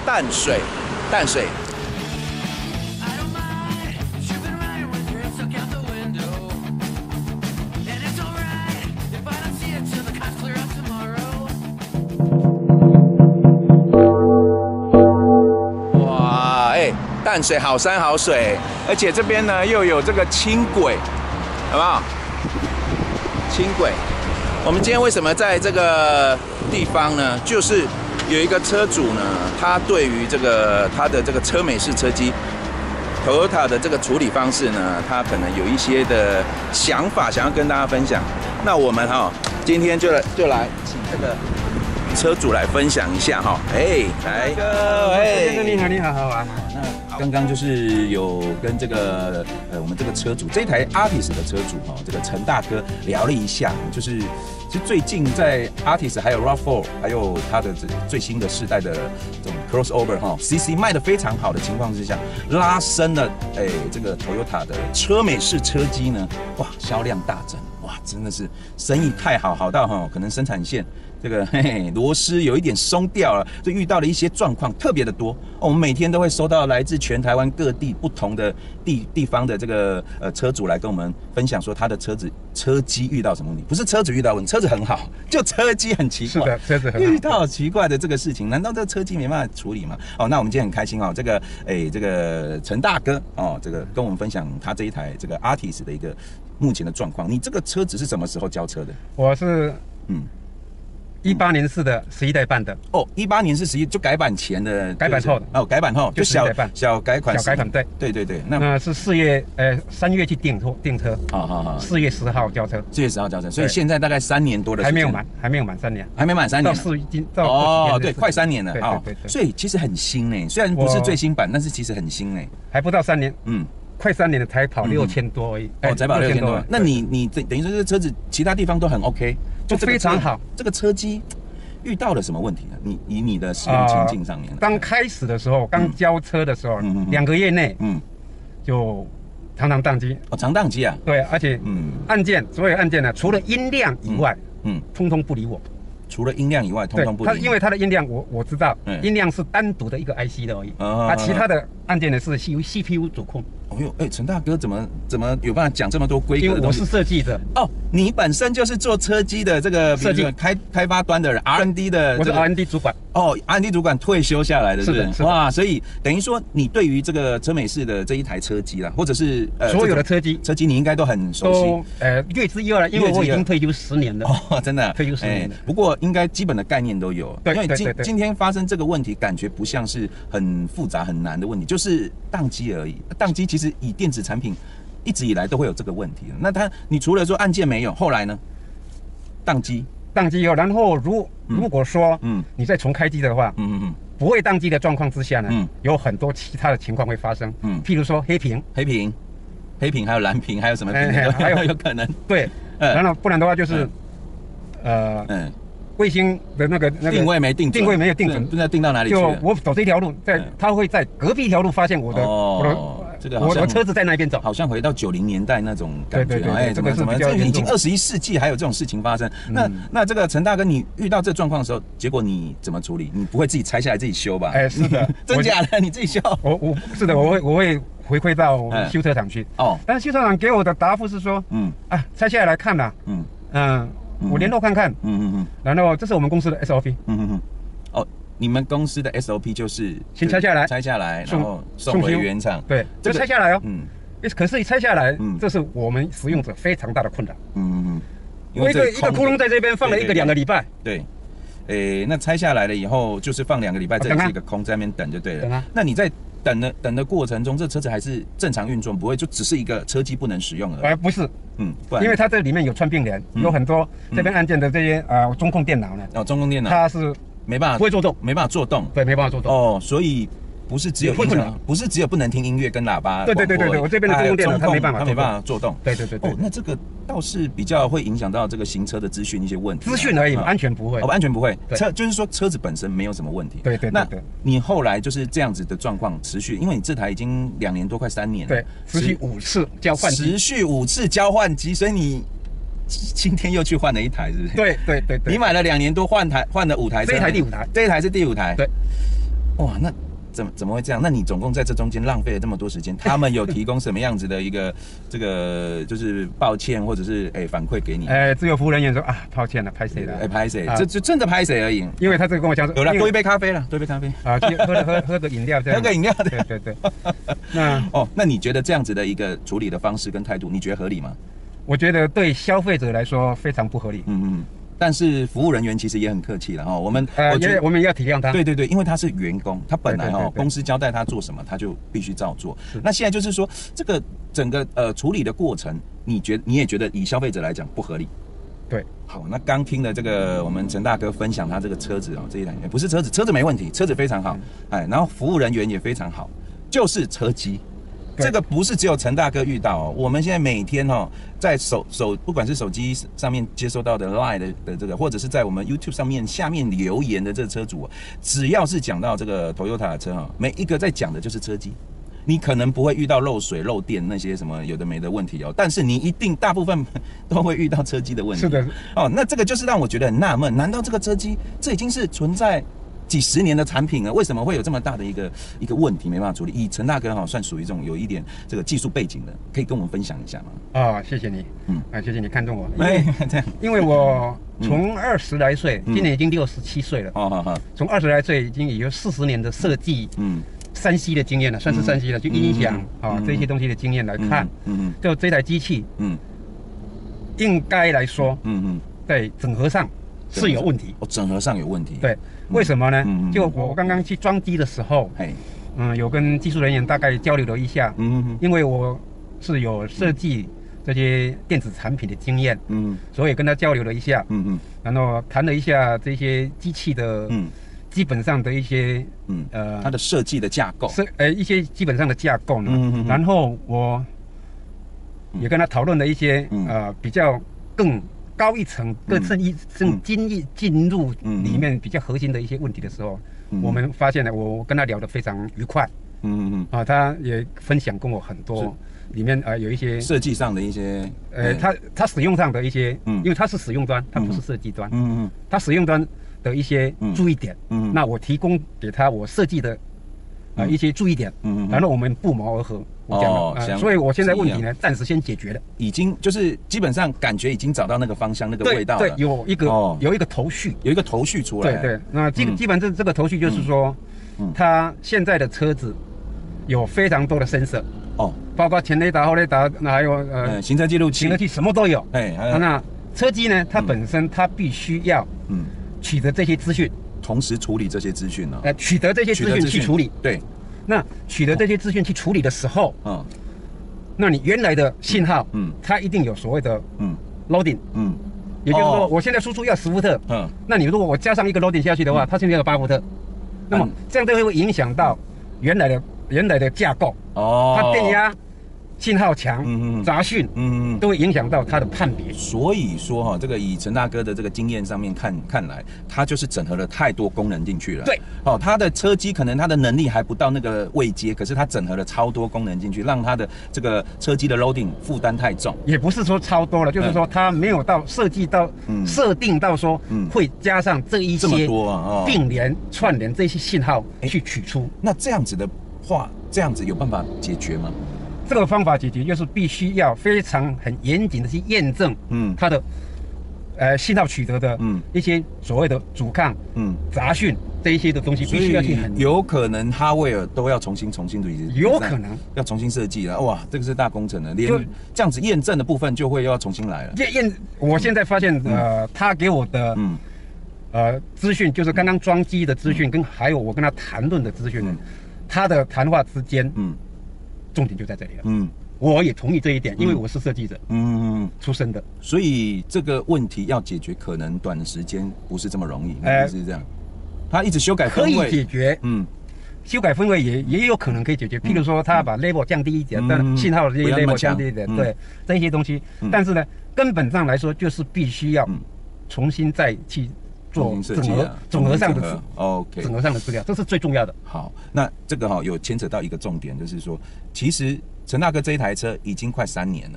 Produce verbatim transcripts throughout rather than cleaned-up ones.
淡水，淡水。哇，哎，淡水好山好水，而且这边呢又有这个轻轨，好不好？轻轨。我们今天为什么在这个地方呢？就是有一个车主呢，他对于这个他的这个车美式车机 Toyota 的这个处理方式呢，他可能有一些的想法，想要跟大家分享。那我们哈、哦，今天就来就来请这个车主来分享一下哈。哎，来哥，哎， 你好，你好，好啊。 那刚刚就是有跟这个呃我们这个车主这一台 Artis 的车主哈、哦，这个陈大哥聊了一下，就是其实最近在 Artis 还有 RAV 四， 还有它的这最新的世代的这种 Crossover 哈、哦、，C C 卖得非常好的情况之下，拉升了哎这个 Toyota 的车美式车机呢，哇，销量大增，哇，真的是生意太好，好到哈、哦、可能生产线。这个嘿嘿螺丝有一点松掉了，就遇到了一些状况特别的多、哦。我们每天都会收到来自全台湾各地不同的地地方的这个呃车主来跟我们分享说他的车子车机遇到什么问题，不是车子遇到问题，车子很好，就车机很奇怪。 是的，车子很好。 遇到奇怪的这个事情，难道这车机没办法处理吗？哦，那我们今天很开心哦，这个哎这个陈大哥哦，这个跟我们分享他这一台这个 Artis 的一个目前的状况。你这个车子是什么时候交车的？ 我是嗯。一八年式的十一代半的哦，一八年是十一，就改版前的， 改版后的哦，改版后就小小改款， 小改款对对对对，那那是四月呃三月去订车订车， 好好好， 四月十号交车， 四月十号交车，所以现在大概三年多的时间， 还没有满，还没有满三年， 还没满三年， 到四已经到哦，对，快三年了啊，对对， 所以其实很新呢，虽然不是最新版，但是其实很新呢， 还不到三年， 嗯。 快三年了才跑六千多而已， 哦，才跑六千多。那你你等等于说这个车子其他地方都很 OK， 就非常好。 这个车机遇到了什么问题呢？你以你的使用情境上面， 刚开始的时候，刚交车的时候，两个月内，嗯，就常常宕机。 哦，常宕机啊？ 对，而且嗯，按键所有按键呢，除了音量以外，嗯，通通不理我。 除了音量以外，通通不理。 它因为它的音量，我我知道，音量是单独的一个 I C 的而已，啊，其他的按键呢是由 C P U 主控。 哦呦，哎，陈大哥怎么怎么有办法讲这么多规格的东西？ 因为我是设计者哦，你本身就是做车机的这个设计开开发端的人 ，R and D 的， 我是 R and D 主管。 哦 ，R and D 主管退休下来的， 是的， 哇，所以等于说你对于这个车美式的这一台车机啦，或者是呃所有的车机车机，你应该都很熟悉， 都呃略知一二了，因为我已经退休十年了。 哦，真的退休十年了。 不过应该基本的概念都有， 对， 因为今今天发生这个问题，感觉不像是很复杂很难的问题，就是宕机而已。宕机其实以电子产品一直以来都会有这个问题。那它，你除了说按键没有，后来呢？宕机， 宕机以后，然后如如果说，嗯，你再重开机的话，嗯嗯嗯，不会宕机的状况之下呢，嗯，有很多其他的情况会发生，嗯，譬如说黑屏， 黑屏，黑屏，还有蓝屏，还有什么屏？ 还有有可能， 对，然后不然的话就是，呃，嗯。卫星的那个那个定位没定准， 定位没有定准， 不知道定到哪里去了。就我走这条路，在他会在隔壁一条路发现我的我的这个我的车子在那边走， 好像回到九零年代那种感觉。 对对对， 哎， 这个怎么这已经二十一世纪还有这种事情发生？那那这个陈大哥，你遇到这状况的时候，结果你怎么处理？你不会自己拆下来自己修吧？ 哎，是的， 真假的？你自己修？ 我我是的，我会我会回馈到修车厂去。哦，但是修车厂给我的答复是说，嗯啊，拆下来看了，嗯嗯。我联络看看，嗯嗯嗯，然后这是我们公司的 S O P， 嗯嗯嗯， 哦，你们公司的 S O P 就是先拆下来， 拆下来，然后送回原厂， 对，就拆下来哦，嗯，可是一拆下来，嗯，这是我们使用者非常大的困扰，嗯嗯嗯，因为一个一个窟窿在这边放了一个两个礼拜， 对，诶，那拆下来了以后就是放两个礼拜，这是一个空在那边等就对了， 等啊， 那你在等的等的过程中，这车子还是正常运作，不会就只是一个车机不能使用而已， 哎，不是。嗯，因为它这里面有串并联，有很多这边按键的这些呃中控电脑呢。 哦，中控电脑它是没办法不会做动， 没办法做动。 对，没办法做动。 哦，所以不是只有音响，不是只有不能听音乐跟喇叭。 对对对对对，我这边的中控电脑它没办法， 它没办法做动。 对对对对。 哦，那这个倒是比较会影响到这个行车的资讯一些问题。 资讯而已，安全不会。 哦，安全不会。车就是说车子本身没有什么问题。 对对对。那你后来就是这样子的状况持续，因为你这台已经两年多，快三年了。 对，持续五次交换机。 持续五次交换机，所以你今天又去换了一台，是不是？ 对对对对。 你买了两年多，换台换了五台车， 这一台第五台， 这一台是第五台。 对。 哇，那。怎么怎么会这样？那你总共在这中间浪费了这么多时间，他们有提供什么样子的一个这个就是抱歉或者是哎、欸、反馈给你？ 哎，自由服务人员说啊，抱歉了，拍谁了？ 哎，拍谁？这就真的拍谁而已。 因为他这个跟我讲说， 有了多一杯咖啡了，多一杯咖啡啊，喝了喝喝个饮料这样， 喝个饮料， 对对对。那哦，那你觉得这样子的一个处理的方式跟态度，你觉得合理吗？ 我觉得对消费者来说非常不合理。 嗯嗯。但是服务人员其实也很客气了哈，我们呃，因为我们要体谅他。 对对对，因为他是员工，他本来哈公司交代他做什么，他就必须照做。那现在就是说，这个整个呃处理的过程，你觉你也觉得以消费者来讲不合理？ 对。 好，那刚听了这个我们陈大哥分享他这个车子哦，这一台不是车子，车子没问题，车子非常好，哎，然后服务人员也非常好，就是车机。这个不是只有陈大哥遇到哦，我们现在每天哦，在手手不管是手机上面接收到的 Line 的的这个，或者是在我们 YouTube 上面下面留言的这个车主，只要是讲到这个 Toyota 的车哈，每一个在讲的就是车机。你可能不会遇到漏水、漏电那些什么有的没的问题哦，但是你一定大部分都会遇到车机的问题。 是的， 哦，那这个就是让我觉得很纳闷，难道这个车机这已经是存在几十年的产品了，为什么会有这么大的一个一个问题没办法处理？以陈大哥哈算属于这种有一点这个技术背景的，可以跟我们分享一下吗？ 哦，谢谢你，嗯，啊，谢谢你看中我， 哎，这样， 因为我从二十来岁，今年已经六十七岁了，哦，好好，从二十来岁已经有四十年的设计，嗯，山西的经验了，算是山西的，就音响啊这些东西的经验来看，嗯嗯，就这台机器，嗯，应该来说，嗯嗯，在整合上是有问题， 哦，整合上有问题， 对。为什么呢？就我刚刚去装机的时候，嗯，有跟技术人员大概交流了一下，嗯，因为我是有设计这些电子产品的经验，嗯，所以跟他交流了一下，嗯嗯，然后谈了一下这些机器的，嗯，基本上的一些， 嗯呃，它的设计的架构， 是呃一些基本上的架构呢，嗯嗯，然后我也跟他讨论了一些，呃比较更。高一层更深一深进一进入里面比较核心的一些问题的时候，嗯、我们发现了，我跟他聊得非常愉快。嗯嗯啊，他也分享跟我很多里面呃有一些设计上的一些， 呃，他他使用上的一些，嗯，因为他是使用端，他不是设计端，嗯嗯，他使用端的一些注意点，嗯，那我提供给他我设计的啊、呃、一些注意点，嗯嗯，然后我们不谋而合。我讲了、哦呃，所以我现在问题呢，暂时先解决了， 已经就是基本上感觉已经找到那个方向、那个味道了。 对，对有一个、哦、有一个头绪， 有一个头绪出来。 对对，那基、嗯、基本这这个头绪就是说，嗯，它现在的车子有非常多的sensor哦，包括前雷达、后雷达，那还有呃行车记录器、 行车器什么都有。哎，那车机呢，它本身它必须要嗯取得这些资讯， 同时处理这些资讯呢， 呃，取得这些资讯去处理。 对。 那取得这些资讯去处理的时候，嗯，那你原来的信号，嗯，它一定有所谓的，嗯 ，loading， 嗯，也就是说，我现在输出要十伏特，嗯，那你如果我加上一个 loading 下去的话，它现在要八伏特，那么这样就会影响到原来的原来的架构，哦，它电压、信号强、嗯嗯杂讯，嗯嗯，都会影响到它的判别。 所以说哈，这个以陈大哥的这个经验上面看看来，他就是整合了太多功能进去了。 对， 哦，他的车机可能他的能力还不到那个位阶，可是他整合了超多功能进去，让他的这个车机的 loading 负担太重。 也不是说超多了，就是说他没有到设计到设定到说会加上这一些并联串联这些信号去取出。 那这样子的话，这样子有办法解决吗？ 这个方法解决就是必须要非常很严谨的去验证，嗯，它的呃信号取得的，嗯，一些所谓的阻抗，嗯，杂讯这一些的东西，必须要去很有可能哈维尔都要重新重新的， 有可能要重新设计了，哇，这个是大工程了，连这样子验证的部分就会又要重新来了。 验验，我现在发现，呃，他给我的，嗯，呃，资讯就是刚刚装机的资讯，跟还有我跟他谈论的资讯，他的谈话之间，嗯。重点就在这里了。嗯，我也同意这一点，因为我是设计者，嗯，出身的， 所以这个问题要解决，可能短时间不是这么容易。哎，是这样。他一直修改分位， 可以解决。嗯，修改分位也也有可能可以解决。譬如说，他把 level 降低一点，但信号的 level 降低一点，对这些东西。但是呢，根本上来说，就是必须要重新再去。做整合总和上的 OK， 整合上的资料，这是最重要的。 好，那这个哈、哦、有牵扯到一个重点，就是说，其实陈大哥这一台车已经快三年了，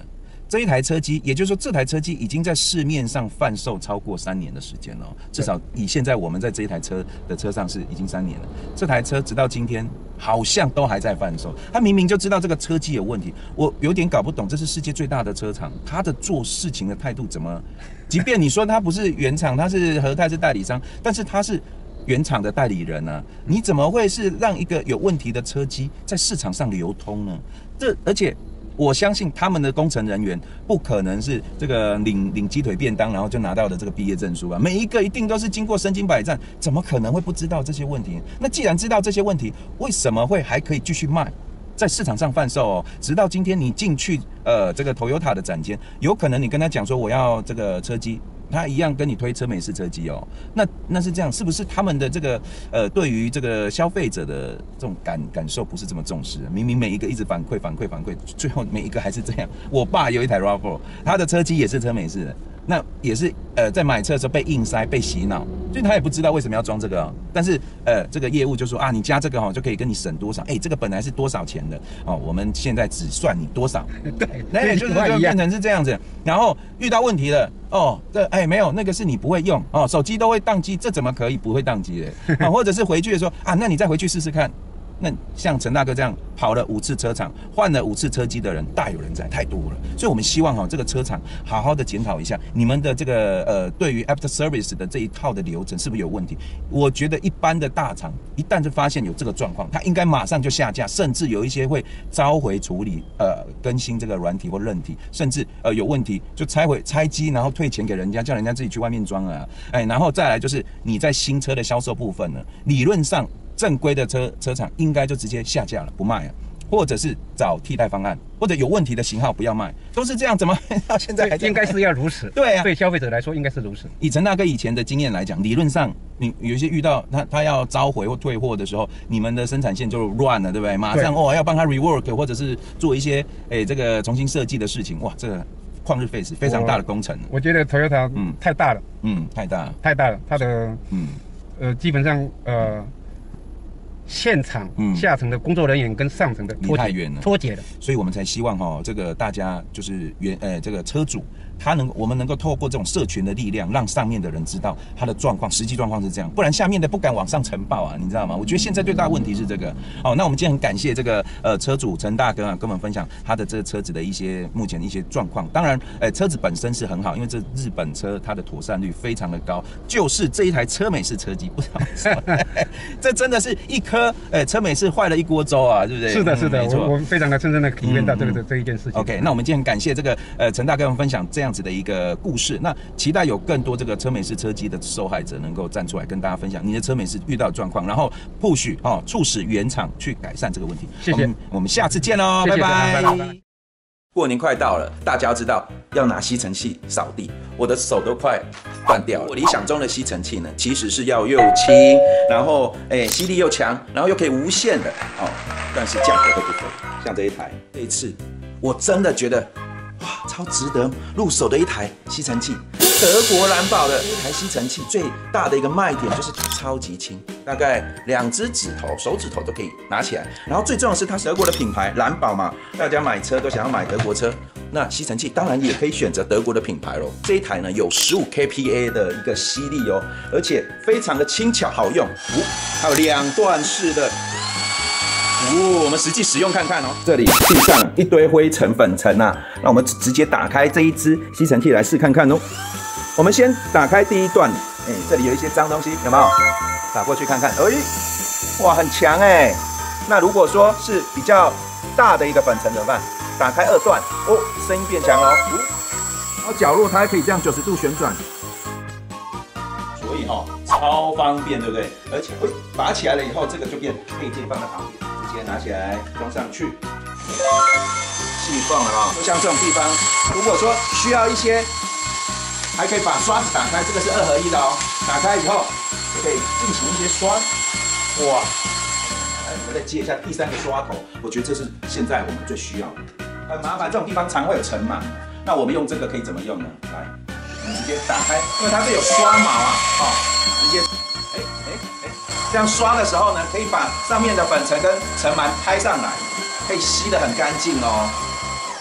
这一台车机，也就是说这台车机已经在市面上贩售超过三年的时间了，至少以现在我们在这一台车的车上是已经三年了。这台车直到今天好像都还在贩售，他明明就知道这个车机有问题，我有点搞不懂，这是世界最大的车厂，他的做事情的态度怎么？即便你说他不是原厂，他是和泰是代理商，但是他是原厂的代理人啊，你怎么会是让一个有问题的车机在市场上流通呢？这而且。我相信他们的工程人员不可能是这个领领鸡腿便当，然后就拿到的这个毕业证书啊，每一个一定都是经过身经百战，怎么可能会不知道这些问题？那既然知道这些问题，为什么会还可以继续卖，在市场上贩售哦？直到今天你进去呃这个 Toyota 的展间，有可能你跟他讲说我要这个车机。他一样跟你推车美式车机哦，那那是这样，是不是他们的这个呃对于这个消费者的这种感感受不是这么重视？明明每一个一直反馈反馈反馈，最后每一个还是这样。我爸有一台 R A V 四，他的车机也是车美式的，那也是呃在买车的时候被硬塞被洗脑，所以他也不知道为什么要装这个哦。但是呃这个业务就说啊，你加这个哦就可以跟你省多少？哎，这个本来是多少钱的哦，我们现在只算你多少。 对， 那也就是就变成是这样子，然后遇到问题了。哦，这哎没有，那个是你不会用哦，手机都会宕机，这怎么可以不会宕机的？啊，或者是回去的时候啊，那你再回去试试看。那像陈大哥这样跑了五次车厂，换了五次车机的人大有人在，太多了。所以我们希望哈、哦，这个车厂好好的检讨一下你们的这个呃，对于 after service 的这一套的流程是不是有问题？我觉得一般的大厂一旦就发现有这个状况，它应该马上就下架，甚至有一些会召回处理，呃，更新这个软体或韧体，甚至呃有问题就拆回拆机，然后退钱给人家，叫人家自己去外面装啊。哎，然后再来就是你在新车的销售部分呢，理论上。正规的车车厂应该就直接下架了，不卖了，或者是找替代方案，或者有问题的型号不要卖，都是这样，怎么到现在还应该是要如此？ 对啊， 对消费者来说应该是如此。 以陈大哥以前的经验来讲，理论上你有些遇到他他要召回或退货的时候，你们的生产线就乱了，对不对？马上哦要帮他 rework 或者是做一些诶这个重新设计的事情，哇，这个旷日费时，非常大的工程。 我觉得 Toyota 嗯太大了， 嗯太大了太大了，它的嗯呃基本上呃。现场下层的工作人员跟上层的离太远了， 脱节了， 所以我们才希望哈、哦，这个大家就是原呃这个车主，他能我们能够透过这种社群的力量，让上面的人知道他的状况，实际状况是这样，不然下面的不敢往上呈报啊，你知道吗？我觉得现在最大的问题是这个。好，那我们今天很感谢这个呃车主陈大哥啊，跟我们分享他的这个车子的一些目前的一些状况。当然，呃，车子本身是很好，因为这日本车它的妥善率非常的高，就是这一台车美式车机，不知道为什么，这真的是一颗。呃，车美式坏了一锅粥啊，对不对？ 是的，是的，嗯、我我非常的深深的体验到这个、嗯、这一件事情。 OK， 那我们今天很感谢这个呃陈大哥跟我们分享这样子的一个故事。那期待有更多这个车美式车机的受害者能够站出来跟大家分享你的车美式遇到的状况，然后 push 哦，促使原厂去改善这个问题。 谢谢， 我们, 我们下次见喽，拜拜。拜拜。过年快到了，大家要知道要拿吸尘器扫地，我的手都快断掉了。我理想中的吸尘器呢，其实是要又轻，然后哎吸力又强，然后又可以无线的哦，但是价格都不菲。像这一台，这一次我真的觉得哇，超值得入手的一台吸尘器。德国蓝宝的一台吸尘器最大的一个卖点就是超级轻，大概两只指头、手指头都可以拿起来。然后最重要的是它是德国的品牌蓝宝嘛，大家买车都想要买德国车，那吸尘器当然也可以选择德国的品牌咯。这一台呢有 十五 K P A 的一个吸力哦，而且非常的轻巧好用，哦，还有两段式的。哦，我们实际使用看看哦。这里地上一堆灰尘粉尘啊，那我们直接打开这一支吸尘器来试看看哦。我们先打开第一段，哎，这里有一些脏东西，有没有？打过去看看，哎，哇，很强哎。那如果说是比较大的一个粉尘怎么办？打开二段，哦，声音变强了哦。然后角落它还可以这样九十度旋转，所以哈、哦，超方便，对不对？而且会拔起来了以后，这个就变配件放在旁边。直接拿起来装上去，细缝了啊！就像这种地方，如果说需要一些，还可以把刷子打开，这个是二合一的哦。打开以后就可以进行一些刷，哇！来，我们再接一下第三个刷头，我觉得这是现在我们最需要的。很麻烦，这种地方常会有尘螨，那我们用这个可以怎么用呢？来，我们直接打开，因为它这有刷毛啊，哦，直接。这样刷的时候呢，可以把上面的粉尘跟尘螨拍上来，可以吸得很干净哦。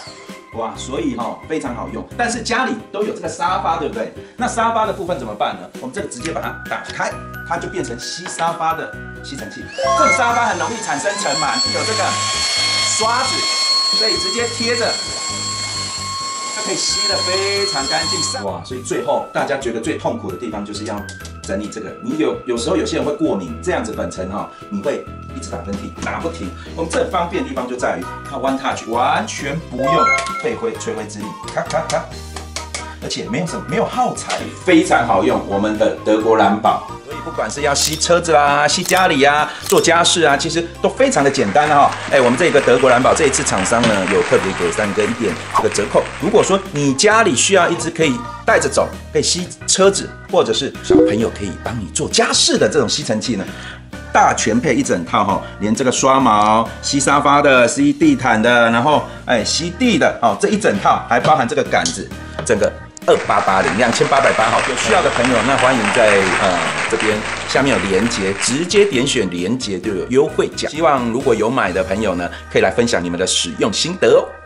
哇，所以哈、哦、非常好用。但是家里都有这个沙发，对不对？那沙发的部分怎么办呢？我们这个直接把它打开，它就变成吸沙发的吸尘器。这种沙发很容易产生尘螨，有这个刷子，所以直接贴着。 就可以吸得非常干净，哇！所以最后大家觉得最痛苦的地方就是要整理这个。你有有时候有些人会过敏，这样子粉尘哈，你会一直打喷嚏，打不停。我们这方便的地方就在于它 One Touch， 完全不用费灰吹灰之力，咔咔咔，而且没有什么没有耗材，非常好用。我们的德国蓝宝。 所以不管是要吸车子啦、吸家里啊、做家事啊，其实都非常的简单哈、哦。哎，我们这个德国蓝宝这一次厂商呢有特别给三哥一点这个折扣。如果说你家里需要一支可以带着走、可以吸车子，或者是小朋友可以帮你做家事的这种吸尘器呢，大全配一整套哈、哦，连这个刷毛、吸沙发的、吸地毯的，然后哎吸地的哦，这一整套还包含这个杆子，整个。 二八八零两千八百八好，有需要的朋友，那欢迎在呃这边下面有连结，直接点选连结就有优惠价。希望如果有买的朋友呢，可以来分享你们的使用心得哦。